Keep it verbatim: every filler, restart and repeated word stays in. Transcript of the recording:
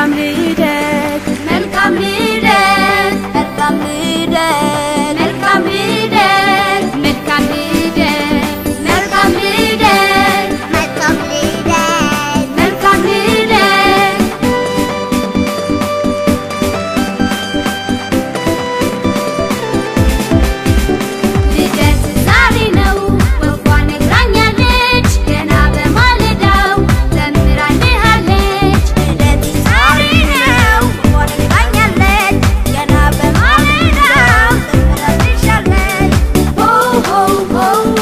መልካም ልደት መልካም ልደት መልካም ልደት መልካም ልደት መልካም ልደት መልካም ልደት መልካም ልደት መልካም ልደት ልደት ዛሬ ነው ወፏ ነግራኛለች ገና በማለዳው ዘምራልሃለች ልደት ዛሬ ነው ወፏ ነግራኛለች ገና በማለዳው ዘምራልሻለች ሆ ሆ ሆ